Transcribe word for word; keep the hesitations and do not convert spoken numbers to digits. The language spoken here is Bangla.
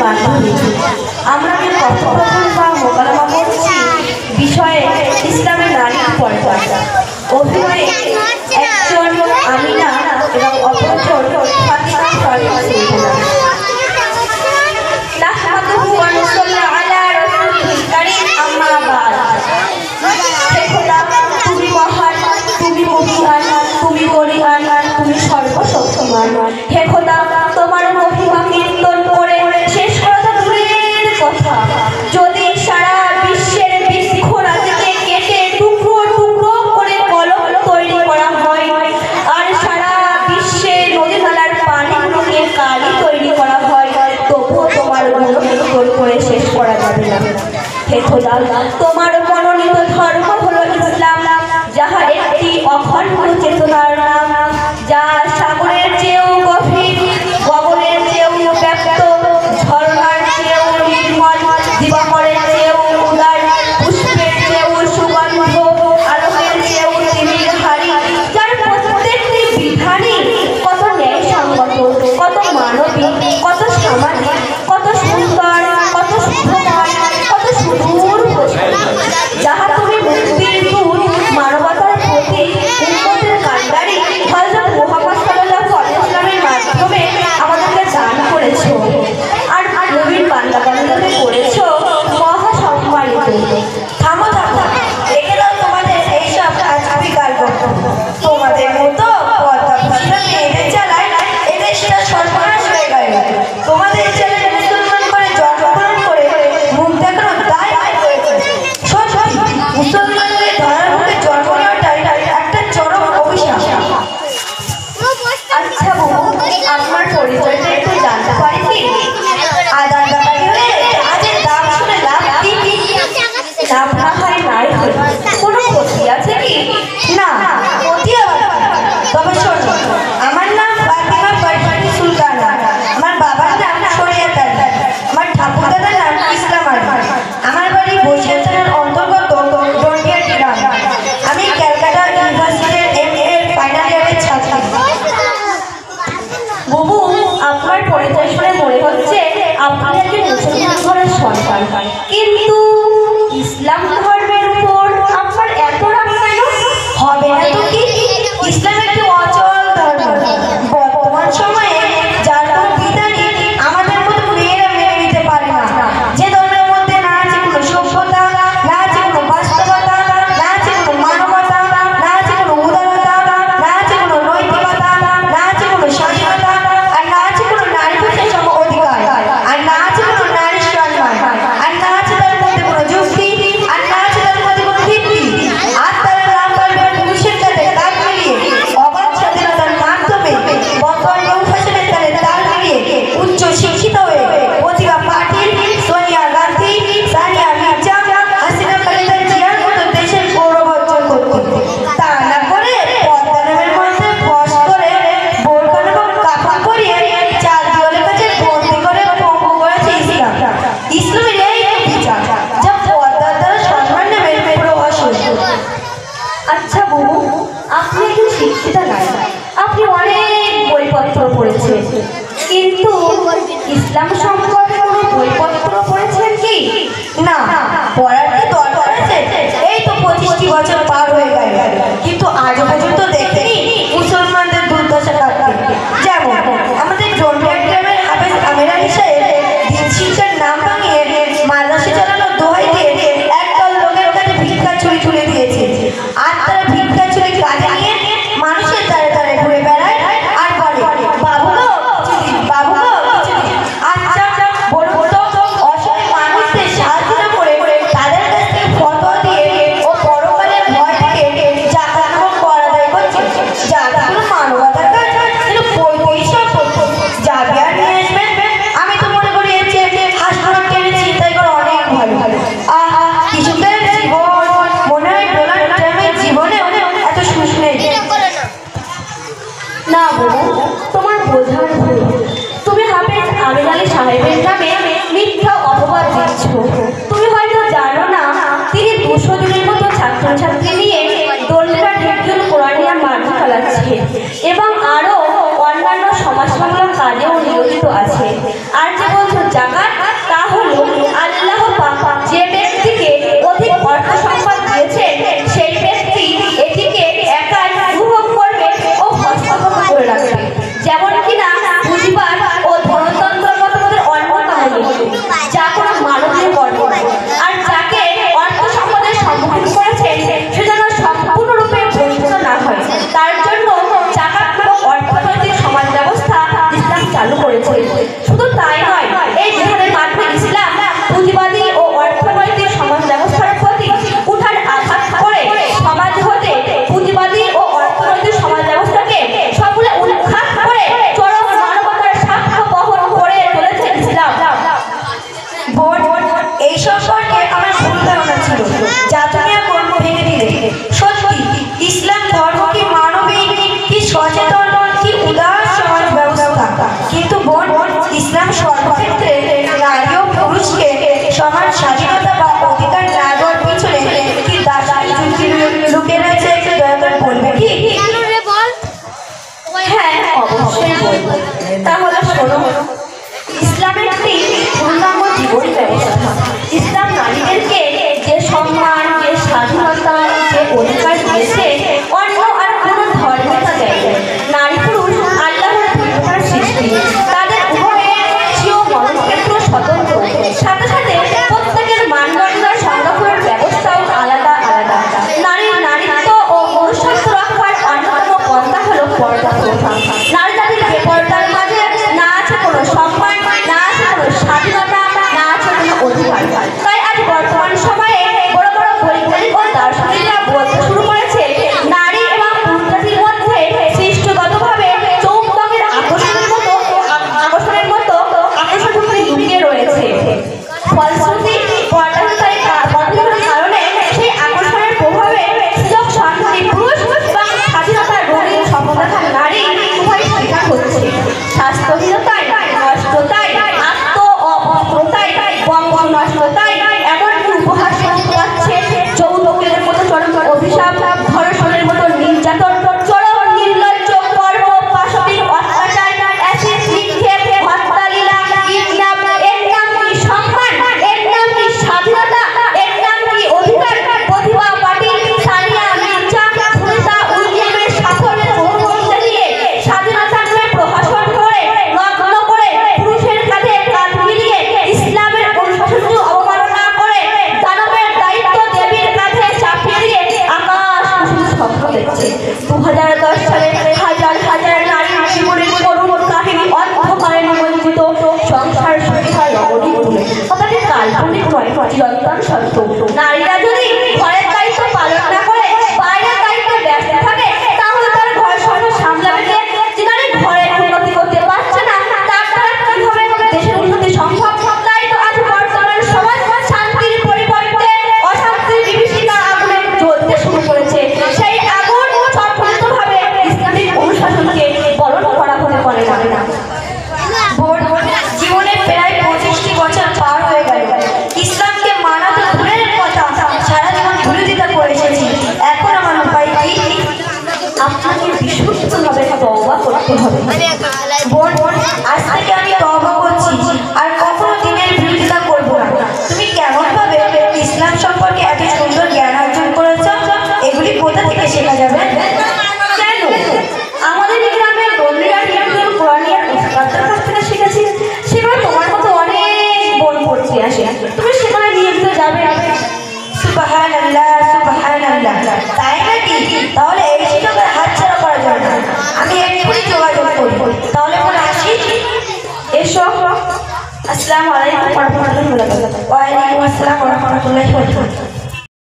বান্ধবী। আমরা যে কথোপকথন বা মোকালামা করছি বিষয়ে ইসলামের নারীর পর্দা। অভিনয়ে একজন আমিনা এবং অপরজন ফাতিমা শরীফ সুলতানা। নাহমাদুহু ওয়া নুসাল্লি আলা রাসূলিল কারীম, আম্মা বা'দ। হে খোদা, তুমি মহান, তুমি মহিয়ান, তুমি বলিয়ান, তুমি সর্বশক্তিমান। হে খোদা, তোমার মহিমা কীর্তন করে শেষ করা তো দূরের কথা, যদি সারা বিশ্বের বৃক্ষরাজিকে কেটে টুকরো টুকরো করে কলম তৈরি করা হয় আর সারা বিশ্বে নদী নালার পানিগুলোকে কালি তৈরি করা হয়, তবুও তোমার গুণকীর্তন করে শেষ করা যাবে না। হে খোদা, তোমার মনোনীত ধর্ম হলো ইসলাম, যাহা একটি অখণ্ড চেতনার নাম, যা সাগরের চেয়েও গভীর, গগনের চেয়েও ব্যক্ত, ঝর্ণার চেয়েও নির্মল, দিবাকরের চেয়েও উদার, পুষ্পের চেয়েও সুগন্ধ, আলোকের চেয়েও তিমির হারি, যার প্রত্যেকটি বিধানই কত ন্যায়সঙ্গত, কত মানবিক, কত সামাজিক, কত সুন্দর, কত শুভময়, কত সুদূর প্রসারী, যাহা তুমি মুক্তির দূত, মানবতার প্রতি, উম্মতের কান্ডারি হযরত মুহাম্মদ সাল্লাল্লাহু আলাইহি ওয়াসাল্লামের মাধ্যমে আমাদেরকে দান করেছো আর নবীর বান্দাবান্দিকে করেছো মহা সম্মানিত। থামো থামো, রেখে দাও তোমাদের এইসব আজগুবি গল্প। তোমাদের মতো পর্দাপুরুষরা মেয়েদের চালায় এদেশটা সর্বনাশ হয়ে গেল। তোমাদের ছেলে মুসলমান করে জন্মগ্রহণ করে মুখ দেখানোর দায় হয়েছে। সত্যি মুসলমানদের ধরার মুখে জন্ম নেওয়াটাই একটা চরম অভিশাপ। আচ্ছা বাবু, আপনার পরিচয়টা একটু জানতে পারি কি? আদার ব্যাপারে হলে আজের দাম শুনে লাভ কি? লাভ না হয় নাই হল, কোনো ক্ষতি আছে কি? না, ক্ষতি আবার তবে শোনো, আমার নাম ফাতিমা শরীফ সুলতানা, আমার বাবার নাম শরিয়ত আলী, আমার ঠাকুরদাদার নাম ইসলাম আলী, আমার বাড়ি বসিরহাট থানার অন্তর্গত ডন্ডিয়া গ্রাম। আমি ক্যালকাটা ইউনিভার্সিটির এম এ এর ফাইনাল ইয়ারের ছাত্রী। বাবু, আপনার পরিচয় শুনে মনে হচ্ছে আপনি একজন মুসলমান ঘরের সন্তান, কিন্তু ইসলাম ধর্মের উপর আপনার এত রাগ কেন? হবে না তো কি, ইসলাম একটি অচল ধর্ম। বর্তমান সময়ে যার কোনো বিধানই আমাদের মতো মেয়েরা মেনে নিতে পারে না, যে ধর্মের মধ্যে না আছে কোনো সভ্যতা, না আছে কোনো বাস্তবতা, না আছে কোনো মানবতা, না আছে কোনো উদারতা, না আছে কোনো নৈতিকতা, না আছে কোনো স্বাধীনতা, আর না আছে কোনো নারী পুরুষের সম অধিকার, আর না আছে কোনো নারী সম্মান, আর না আছে তার মধ্যে কোনো যুক্তি, আর না আছে তার মধ্যে কোনো ভিত্তি। আর তারা নাম পারবে পুরুষের সাথে তাল মিলিয়ে, অবাধ স্বাধীনতার মাধ্যমে বর্তমান নিউ ফ্যাশনের তালে তাল মিলিয়ে উচ্চ শিক্ষিত হয়ে প্রতিভা পাটিল, সোনিয়া গান্ধী, সানিয়া মির্জা, হাসিনা খালেদা জিয়ার মতো দেশের গৌরব অর্জন করতে। তা না করে পর্দা নামের মধ্যে ফস করে বোরকা এবং কাফন পরিয়ে চার দেওয়ালের কাছে বন্দি করে পঙ্গু করেছে ইসলাম। ইসলামের এই বিচার, যা পর্দার দ্বারা সম্মান নেবে পুরো অসুস্থ। আচ্ছা বাবু, আপনি একজন শিক্ষিতা নয়, আপনি অনেক বইপত্র পড়েছেন, কিন্তু ইসলাম সম্পর্কে কোনো বইপত্র পড়েছেন কি? না, পড়ার কি দরকার আছে? এই তো পঁচিশটি বছর পার হয়ে গেল, কিন্তু আজও পর্যন্ত দেখেনি মুসলমানদের দুর্দশা কাটতে। যেমন আমাদের জন্ডিয়া গ্রামের হাফেজ আমির আলী সাহেব দিন শিক্ষার নাম ভাঙিয়ে মাদ্রাসা চালানোর দোহাই দিয়ে একদল লোকের কাছে ভিক্ষা ছুরি তুলে দিয়েছে, আর তারা ভিক্ষা ছুরি কাজে নিয়ে মানুষের দ্বারে দ্বারে ঘুরে বেড়ায় আর বলে, বাবু গো বাবু গো। আচ্ছা বলুন তো, অসহায় মানুষদের সাহায্য না করে তাদের কাছ থেকে ফটো দিয়ে ও পরকালের ভয় থেকে জাকাত এবং কর আদায় করছে, যা কোনো মানবতার কাজ, কিন্তু বই বই সব যাবে আর নিয়ে আসবে। আমি তো মনে করি এর চেয়ে হাসপাতাল টেনে চিন্তাই করা অনেক ভালো। আহা, কিছুদের জীবন মনে হয় ডোনাল্ড ট্রাম্পের জীবনে এত সুখ নেই। না বাবু, তোমার বোঝার ভুল। তুমি হাফেজ আমির আলী সাহেবের নামে মিথ্যা অপবাদ দিচ্ছ। তুমি হয়তো জানো না, তিনি দুশো দিনের মতো ছাত্রছাত্রী নিয়ে দোলঘাট হিফজুল কোরআনিয়া মাঠ চালাচ্ছে এবং আরও অন্যান্য সমাজসংগ্রাম কাজেও নিয়োজিত আছে। আর যে বলছো জাকাত, তা হলো আল্লাহ পাক যে ব্যক্তিকে অধিক অর্থ সম্পদ দিয়েছেন সেই ব্যক্তি এটিকে একাই উপভোগ করবে ও হস্তগত করে রাখবে। যেমন কিনা পুঁজিবাদ ও ধনতন্ত্র মতবাদের অন্যতম যা কোনো মানবীয় কর্ম, আর যাকে অর্থ সম্পদের সম্মুখীন করেছেন সে যেন সম্পূর্ণরূপে বঞ্চিত না হয়, তার জন্য জাকাত নামক অর্থনৈতিক সমাজ ব্যবস্থা ইসলাম চালু করেছে। শুধু তাই নয়, এই জিহাদের মাধ্যমে ইসলাম পুঁজিবাদী ও অর্থনৈতিক সমাজ ব্যবস্থার প্রতি উঠান আঘাত করে সমাজ হতে পুঁজিবাদী ও অর্থনৈতিক সমাজ ব্যবস্থাকে সকলে উৎখাত করে চরম মানবতার সাক্ষ্য বহন করে চলেছে ইসলাম। এই সম্পর্কে আমার ভুল ধারণা ছিল, যা তুমি এখন ভেঙে দিলে। সত্যি ইসলাম ধর্ম কি মানবিক, কি সচেতন, কি উদার সমাজ ব্যবস্থা। কিন্তু বোন, ইসলাম সর্বক্ষেত্রে নারী ও পুরুষকে সমান স্বাধীনতা বা অধিকার না দেওয়ার পিছনে কি দার্শনিক যুক্তি লুকিয়ে রয়েছে, একটু দয়া করে বলবে কি? হ্যাঁ, অবশ্যই বলবো। তাহলে শোনো, ইসলামের একটি পূর্ণাঙ্গ জীবন ব্যবস্থা। ইসলাম নারীদেরকে যে সম্মান, যে স্বাধীনতা, যে অধিকার দিয়েছে অন্য আর কোনো ধর্মে তা দেয়। নারী পুরুষ আল্লাহর ভিন্নতার সৃষ্টি, তাদের উভয়ের চেয়েও মনক্ষেত্র স্বতন্ত্র, সাথে সাথে প্রত্যেকের মানদণ্ডার সংরক্ষণের ব্যবস্থাও আলাদা আলাদা। নারীর নারীত্ব ও মনুষ্যত্ব রক্ষার অন্যতম পন্থা হলো পর্দা প্রথা। নারী জাতির বেপর্দার মাঝে না আছে কোনো সম্মান, না আছে কোনো স্বাধীনতা, না আছে কোনো অধিকার। তাই আজ বর্তমান সময়ে বড় বড় বৈজ্ঞানিক ও দার্শনিকরা বলতে শুরু করেছে নারী এবং পুরুষ জাতির মধ্যে সৃষ্টিগতভাবে চৌম্বকের আকর্ষণের মতো আকর্ষণের মতো আকর্ষণ লুকিয়ে রয়েছে। ফলশ্রুতি পর্দাহীনতার কারণে সেই আকর্ষণের প্রভাবে সুযোগ সন্ধানী পুরুষ বা স্বাধীনতার রঙিন সমতার নারী উভয় শিকার হচ্ছে। স্বাস্থ্যহীনতায়, নষ্টতায়, আত্ম অভদ্রতায়, বংশ নষ্টতায়, এমনকি উপহার পাচ্ছে যৌতুকের মতো চরম অভিশাপ, ধর্ষণের মতো নির্যাতন, চরম নির্লজ্জ কর্ম, পাশবিক অত্যাচার, অ্যাসিড নিক্ষেপ, হত্যালীলা, কিডন্যাপ। এর নাম কি সম্মান? এর নাম কি স্বাধীনতা? এর নাম কি অধিকার? প্রতিভা পাটিল, সানিয়া মির্জা, সুনিতা উইলিয়ামের সাফল্যের বহুমূল্যে দিয়ে স্বাধীনতা নামে প্রহসন করে, নগ্ন করে, পুরুষের কাঁধে কাঁধ মিলিয়ে ইসলামের অনুশাসনীয় অবমাননা করে, দানবের দায়িত্ব দেবীর কাঁধে চাপিয়ে দিয়ে আকাশ কুসুম স্বপ্ন দেখছে। দু হাজার দশ সালে হাজার হাজার নারীর জীবনের করুণ কাহিনী অন্ধকারে নিমজ্জিত, সংসার সুবিধার রমণী তুলে কথাটি কাল্পনিক নয়, চিরন্তন সত্য। নারীরা যদি ঘরের দায়িত্ব পালন না করে বাইরের দায়িত্বে ব্যস্ত থাকে, তাহলে তার ঘর সংসার সামলাবে কে? যে নারী ঘরের উন্নতি করতে পারছে না, তার দ্বারা কিভাবে দেশের উন্নতি সম্ভব? তাই তো আজ বর্তমান সমাজ শান্তির পরিবর্তে অশান্তির বিভীষিকা আগুনে জ্বলতে শুরু করেছে। সেই আগুন সম্পূর্ণভাবে ইসলামিক অনুশাসনকে বরণ করা হতে পারে না। জীবনে প্রায় পঁচিশটি বছর পার হয়ে গেল, ইসলামকে মানা তো দূরের কথা, সারা জীবন ভুলে দিতে করে এসেছি। এখন আমার উপায় কি? আপনাকে বিশুদ্ধভাবে তওবা করতে হবে। বোন, আজ থেকে আমি তওবা করছি, আর কখনো দিনের বিরোধিতা করবো না। তুমি কেমন ভাবে ইসলাম সম্পর্কে এত সুন্দর জ্ঞান অর্জন করেছ? এগুলি কোথা থেকে শেখা যাবে? কেন? আমাদের এই গ্রামের বন্ধুরা হিন্দুর কোরআনিয়ার উস্তাদের কাছ থেকে শিখেছি। সেখানে তোমার মতো অনেক বোন পড়তে আসে, তুমি সেখানে নিয়মিত যাবে। সুবহানাল্লাহ, সুবহানাল্লাহ। তাই নাকি? তাহলে এই শিক্ষকের হাত ছাড়া করা যাবে না, আমি এক্ষুনি যোগাযোগ করবো। তাহলে মনে আসি। এসো। আসসালামু আলাইকুম ওয়া রাহমাতুল্লাহি ওয়া বারাকাতুহু। ওয়ালাইকুম আসসালাম ওয়া রাহমাতুল্লাহি ওয়া বারাকাতুহু।